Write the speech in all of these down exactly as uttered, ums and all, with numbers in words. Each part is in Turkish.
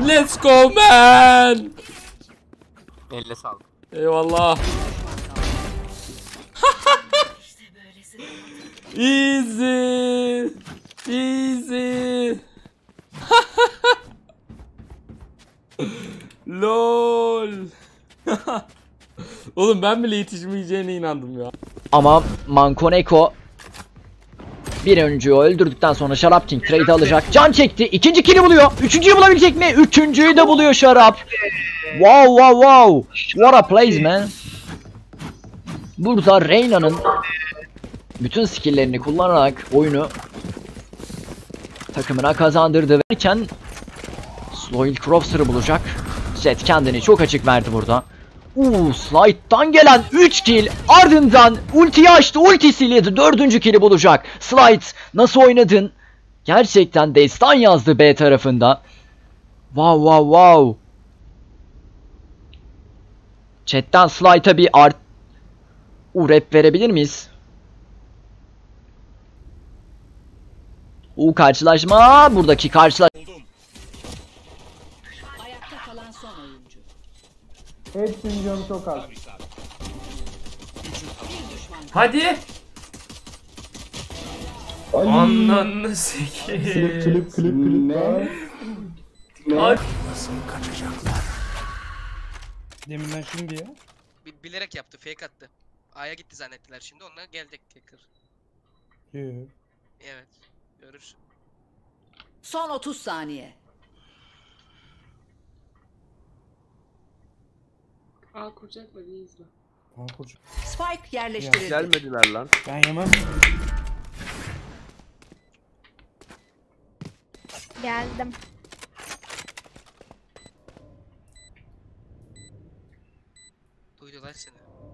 Let's go man. Elle sağlık. Eyvallah. Easy. Easy. Lol. Oğlum ben bile yetişmeyeceğine inandım ya. Ama Mankoneko bir oyuncuyu öldürdükten sonra Şarap King trade alacak. Can çekti. İkinci kill'i buluyor. Üçüncüyü bulabilecek mi? Üçüncüyü de buluyor Şarap. Wow wow wow. What a plays man. Burada Reyna'nın bütün skill'lerini kullanarak oyunu takımına kazandırdı derken Sloil Crofter'ı bulacak. Jet kendini çok açık verdi burada. Uuu Slide'dan gelen üç kill ardından ultiyi açtı, ultisiyle dördüncü kill'i bulacak. Slide nasıl oynadın? Gerçekten destan yazdı B tarafında. Wow wow wow. Chat'ten Slide'a bir art urep verebilir miyiz? U karşılaşma, buradaki karşılaşma. Ayakta kalan son oyuncu. Hepsinin canı çok az. Hadi. Ananı sikeyim. Klip klip klip klip. Ne? Ay. Deminden şimdi ya. Bilerek yaptı, fake attı. A'ya gitti zannettiler şimdi, onunla geldik tekrar. Yok. Evet, görürsün. Son otuz saniye. Aa kuracaklar, iyi izle. Spike yerleştirildi. Gelmediler lan. Ben yemem. Geldim. Duydular seni.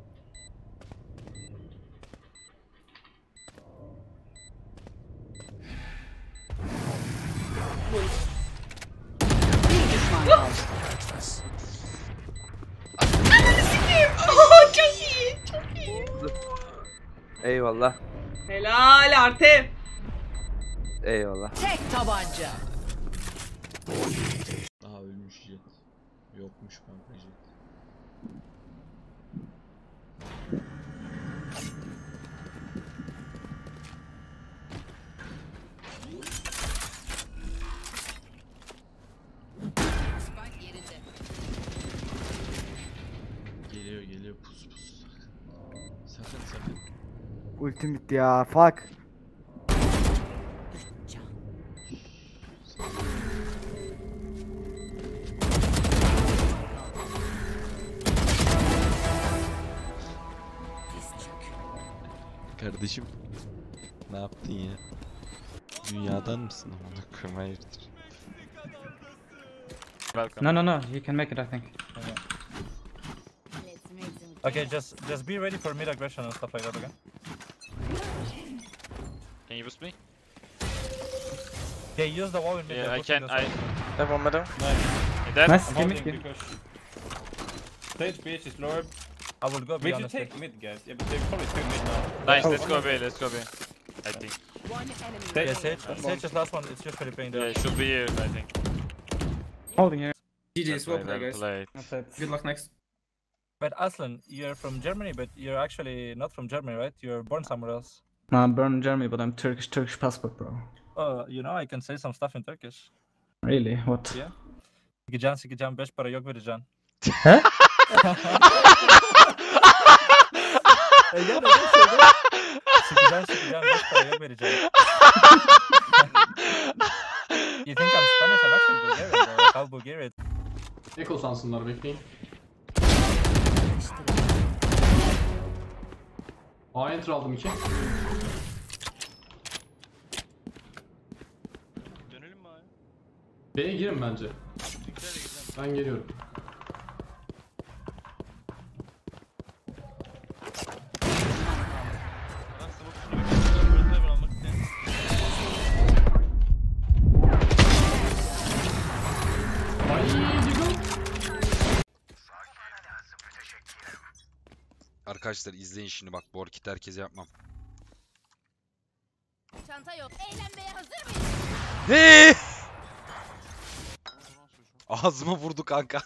Bir düşman kaldı. Çok iyi, çok iyi. Eyvallah. Helal Artem. Eyvallah. Tek tabanca. Daha ölmüş Jet. Yokmuş kanka Jet. Spike yerinde. Geliyor geliyor pus pus. Sakın sakın. Ultim bitti ya. Fuck. Kardeşim. Ne yaptın ya? Dünyadan mısın amına koyayım, hayırdır? No, no, no. You can make it, I think. Okay, just just be ready for mid aggression and stuff like that. Okay. Can you boost me? Okay, use the wall in mid. Yeah, I pushing can. this I. one. Have one middle. You dead? Nice. I'm Give me, holding give me. because Stage B H is lower. I will go B We should honestly. take mid, guys. Yeah, but they're probably two mid now. Nice. Let's go B. Let's go B. I think. One enemy. Yeah, Sage. Sage is last one. It's just Felipe in there. Yeah, it should be here. I think. Holding here. G G's. Well played, guys. Good luck next. But Aslan, you're from Germany, but you're actually not from Germany, right? You're born somewhere else. No, I'm born in Germany, but I'm Turkish, Turkish passport, bro. Oh, you know, I can say some stuff in Turkish. Really? What? Yeah. Sikeceğim sikeceğim beş para yok vereceğim. He? E gel öyle söyle. Sikeceğim sikeceğim beş para yok vereceğim. You think I'm Spanish? I'm actually Bulgarian, bro. How Bulgarian? Eko sansınlar, bekleyin. A enter aldım iki. Dönelim mi abi? B'ye girin bence. Ben geliyorum. Ben smoke üstüne bakıyorum. Burası almak istedim. Arkadaşlar izleyin şimdi bak, bu hareketi herkese yapmam. Çanta yok. Eğlenmeye hazır mıyız? Ne? Ağzıma vurdu kanka.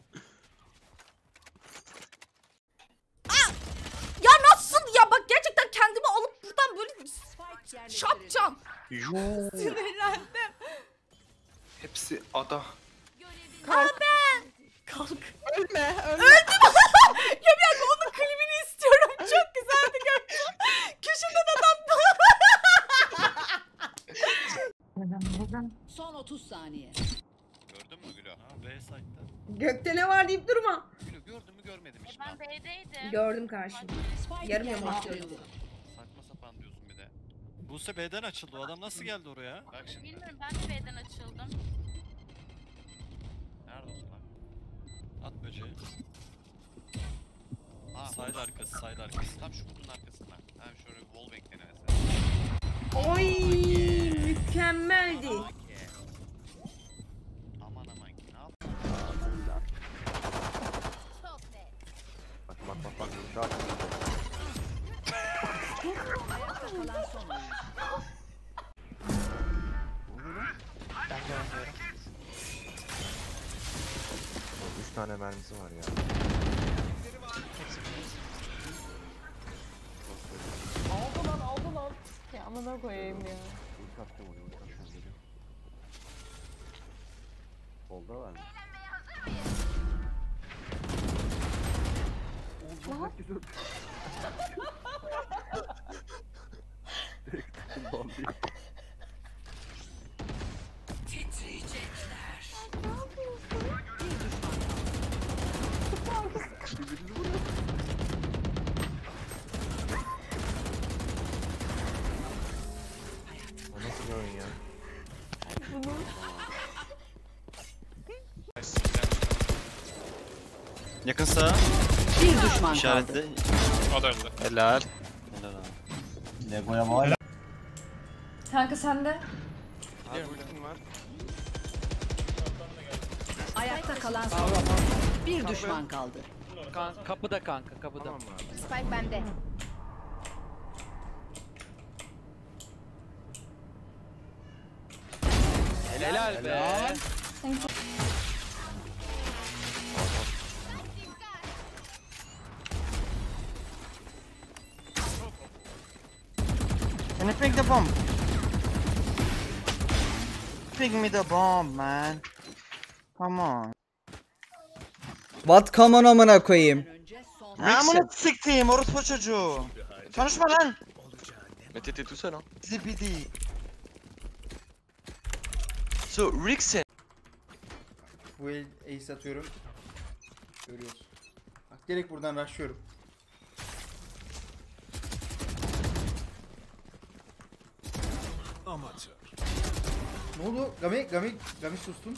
Ya nasıl ya, bak gerçekten kendimi alıp buradan böyle şapacağım. Sinirlendim. Hepsi ada. Kalk. Ben. Kalk. Ölme, ölme. Öldüm. Ya bir dakika, onun klibini istiyorum. Çok güzeldi gördüm. Köşeden adam. Son otuz saniye. Gördün mü Gülü? Ha, B site'da. Gökte ne var deyip durma. Gülü gördün mü görmedim işte. Ben B'deydim. Gördüm karşımda. Yarım yamalak gördüm. Saçma sapan diyorsun bir de. Buse B'den açıldı. O adam nasıl geldi oraya? Bak şimdi. Bilmiyorum, ben de B'den açıldım. Nerede o salak? At böceği. Ha, side arkası, side arkası. Tam şu kutunun arkasında. Hem şöyle wallbang denemesi. Oy, mükemmeldi. Aman aman ki ne yap? Bak bak bak bak. Şu an. Kalan son oyun. üç tane mermisi var ya. Aldı lan, aldı lan. Ya amına koyayım ya. Ulti attım oraya, ulti attım geliyor. Solda var mı? Oldu, herkes öldü. Direkt tıktım bombayı. Birbirinizi vuruyor. O nasıl bir oyun ya? Yakın sağa. Bir düşman kaldı. İşaretli. O da öldü. Helal. Helal abi. Lego'ya var. Kanka sende. Abi ultim var. Ayakta kalan son oyun. Bir düşman kaldı. Kapıda kanka, kapıda. Tamam abi. Spike bende. Helal be. Can you pick the bomb? Pick me the bomb, man. Come on. What come on amına koyayım. Önce son. Amına siktiğim orospu çocuğu. Konuşma lan. Mais t'étais tout seul hein. Zibidi. So Rixen. Bu el ace atıyorum. Görüyorsun. Bak direkt buradan rushlıyorum. Amatör. Ne oldu? Gami, Gami, Gami sustun.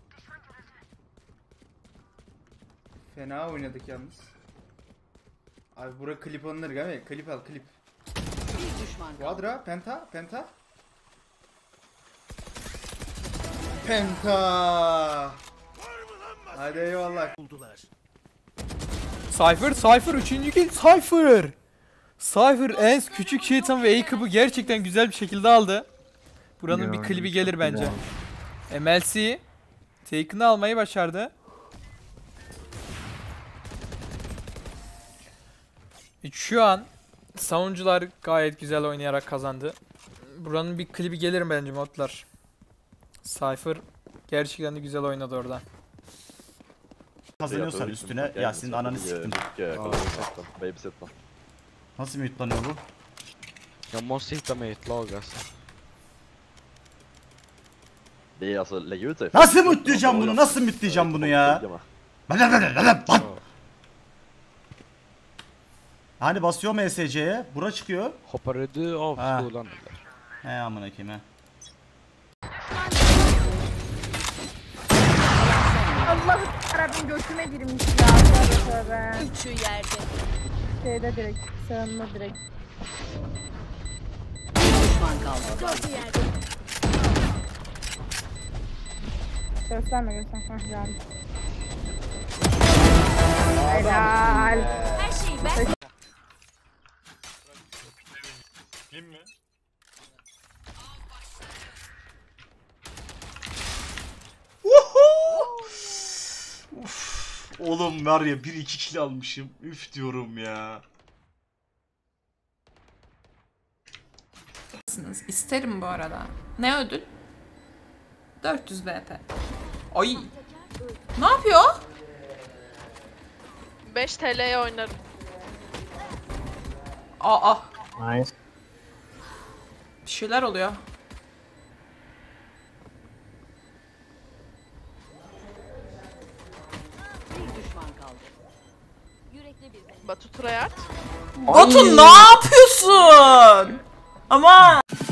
Fena oynadık yalnız. Abi bura klip alınır Gami. Klip al, klip. Bir düşman kaldı. Quadra, penta, penta. Penta. Hadi eyvallah. Cypher, Cypher üçüncü kill Cypher. Cypher en küçük Cheetah'ın ve A-Cup'ı gerçekten güzel bir şekilde aldı. Buranın bir klibi gelir bence. M L C Taken'ı almayı başardı. E, Şu an savunucular gayet güzel oynayarak kazandı. Buranın bir klibi gelir bence modlar. Cypher gerçekten de güzel oynadı orada. Kazanıyorsan üstüne ya senin ananı siktim. Nasıl mute'lanıyor bu? Jag måste hitta mig ett lag alltså. Nasıl mute'layacağım bunu? Nasıl mute'layacağım bunu ya? Hani basıyor M S C'ye, bura çıkıyor. Hoppade du av Ha. skolan eller? He amına koyayım he. Allah'ım Rabbim götüme girmiş ya. Tövbe tövbe. Üçü yerde. Şeyde direkt. Sağınma direkt. Bir düşman kaldı. Gösterme gösterme. Hah geldi. Helal. Her şeyi ben... Kim mi? Oğlum var ya bir iki kill almışım. Üf diyorum ya. İsterim bu arada. Ne ödül? dört yüz B P. Ay. Ne yapıyor? beş T L'ye oynarım. Aa. Nice. Bir şeyler oluyor. Bir düşman kaldı. Batu Turayart. Batu ne yapıyorsun? Ama